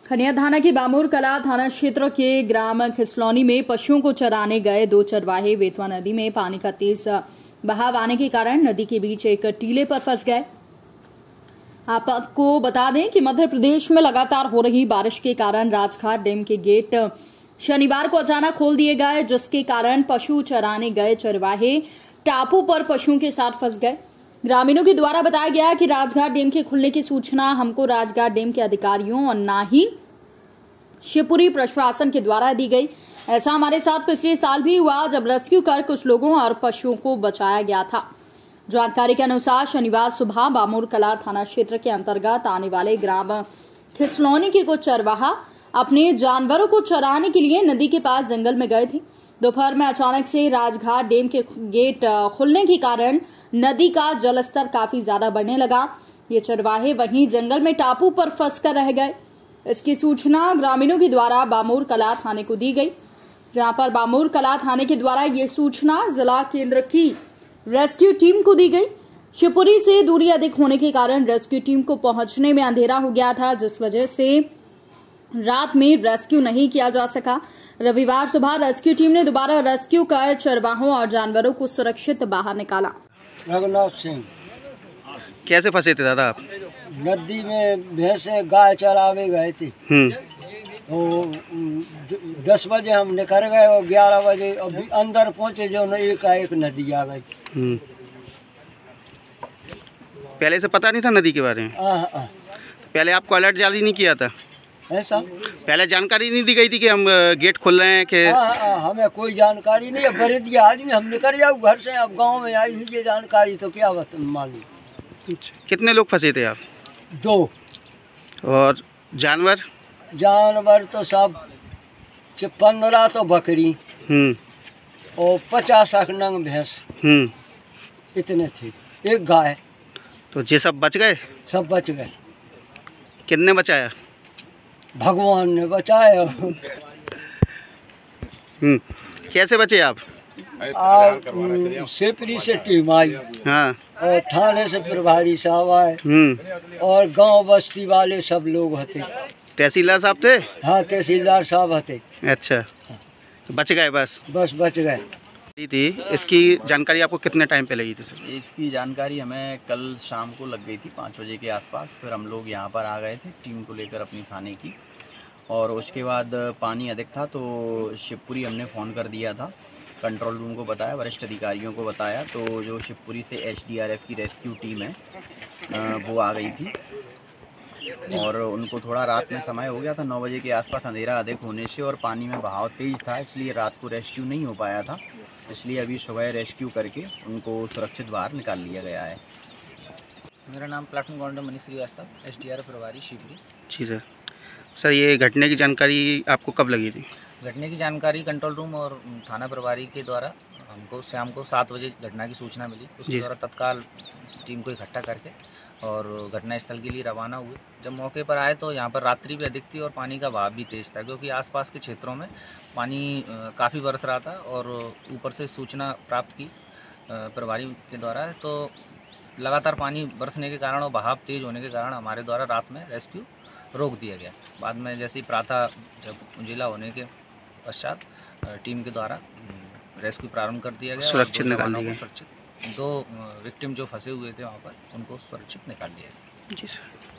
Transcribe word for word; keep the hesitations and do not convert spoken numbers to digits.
खनिया थाना के बामूर कला थाना क्षेत्र के ग्राम खिसलौनी में पशुओं को चराने गए दो चरवाहे बेतवा नदी में पानी का तेज बहाव आने के कारण नदी के बीच एक टीले पर फंस गए। आपको बता दें कि मध्य प्रदेश में लगातार हो रही बारिश के कारण राजघाट डैम के गेट शनिवार को अचानक खोल दिए गए, जिसके कारण पशु चराने गए चरवाहे टापू पर पशुओं के साथ फंस गए। ग्रामीणों के द्वारा बताया गया कि राजघाट डैम के खुलने की सूचना हमको राजघाट डैम के अधिकारियों और न ही शिवपुरी प्रशासन के द्वारा दी गई। ऐसा हमारे साथ पिछले साल भी हुआ, जब रेस्क्यू कर कुछ लोगों और पशुओं को बचाया गया था। जानकारी के अनुसार शनिवार सुबह बामूर कला थाना क्षेत्र के अंतर्गत आने वाले ग्राम खिसलौनी के कुछ चरवाहा अपने जानवरों को चराने के लिए नदी के पास जंगल में गए थे। दोपहर में अचानक से राजघाट डैम के गेट खुलने के कारण नदी का जलस्तर काफी ज्यादा बढ़ने लगा। ये चरवाहे वहीं जंगल में टापू पर फंस कर रह गए। इसकी सूचना ग्रामीणों के द्वारा बामूर कला थाने को दी गई, जहां पर बामूर कला थाने के द्वारा ये सूचना जिला केंद्र की रेस्क्यू टीम को दी गई। शिवपुरी से दूरी अधिक होने के कारण रेस्क्यू टीम को पहुंचने में अंधेरा हो गया था, जिस वजह से रात में रेस्क्यू नहीं किया जा सका। रविवार सुबह रेस्क्यू टीम ने दोबारा रेस्क्यू कर चरवाहों और जानवरों को सुरक्षित बाहर निकाला। रघुनाथ सिंह। कैसे फंसे थे दादा आप? नदी में भैंसे गाय चरावे गए थे। तो दस बजे हम निकल गए और ग्यारह बजे अभी अंदर पहुंचे जो न एक एक नदी आ गई। पहले से पता नहीं था नदी के बारे में? आ, आ, पहले आपको अलर्ट जारी नहीं किया था? ऐसा पहले जानकारी नहीं दी गई थी कि हम गेट खोल रहे हैं कि? आ, आ, हमें कोई जानकारी नहीं है। बड़े दिया आदमी हम निकल जाओ घर से, अब गांव में आई हुई ये जानकारी तो क्या मालूम। कितने लोग फंसे थे आप? दो। और जानवर? जानवर तो सब पंद्रह तो बकरी और पचास नंग भैंस, इतने थे, एक गाय। तो ये सब बच गए? सब बच गए। कितने बचाया? भगवान ने बचाया। हम्म कैसे बचे आप? आप शिवपुरी से टीम आई, हाँ, और थाने से प्रभारी साहब आए और गांव बस्ती वाले सब लोग हते। तहसीलदार साहब थे? हाँ, तहसीलदार साहब हते। अच्छा, तो बच गए? बस बस बच गए थी। इसकी जानकारी आपको कितने टाइम पे लगी थी सर? इसकी जानकारी हमें कल शाम को लग गई थी पाँच बजे के आसपास। फिर हम लोग यहाँ पर आ गए थे टीम को लेकर अपनी थाने की, और उसके बाद पानी अधिक था तो शिवपुरी हमने फ़ोन कर दिया था, कंट्रोल रूम को बताया, वरिष्ठ अधिकारियों को बताया। तो जो शिवपुरी से एस डी आर एफ की रेस्क्यू टीम है वो आ गई थी, और उनको थोड़ा रात में समय हो गया था, नौ बजे के आसपास अंधेरा अधिक होने से और पानी में बहाव तेज़ था, इसलिए रात को रेस्क्यू नहीं हो पाया था। इसलिए अभी सुबह रेस्क्यू करके उनको सुरक्षित बाहर निकाल लिया गया है। मेरा नाम platoon commander Manish Shrivastava, S D R F प्रभारी शिवपुरी। जी सर। सर, ये घटने की जानकारी आपको कब लगी थी? घटने की जानकारी कंट्रोल रूम और थाना प्रभारी के द्वारा हमको शाम को सात बजे घटना की सूचना मिली। उसके द्वारा तत्काल टीम को इकट्ठा करके और घटनास्थल के लिए रवाना हुए। जब मौके पर आए तो यहाँ पर रात्रि भी अधिक थी और पानी का बहाव भी तेज़ था, क्योंकि आसपास के क्षेत्रों में पानी काफ़ी बरस रहा था, और ऊपर से सूचना प्राप्त की प्रभारी के द्वारा। तो लगातार पानी बरसने के कारण और बहाव तेज़ होने के कारण हमारे द्वारा रात में रेस्क्यू रोक दिया गया। बाद में जैसे ही प्रातः जब जिला होने के पश्चात टीम के द्वारा रेस्क्यू प्रारंभ कर दिया गया, सुरक्षित निकाल दिया गया। सुरक्षित दो विक्टिम जो फंसे हुए थे वहाँ पर, उनको सुरक्षित निकाल दिया गया। जी सर।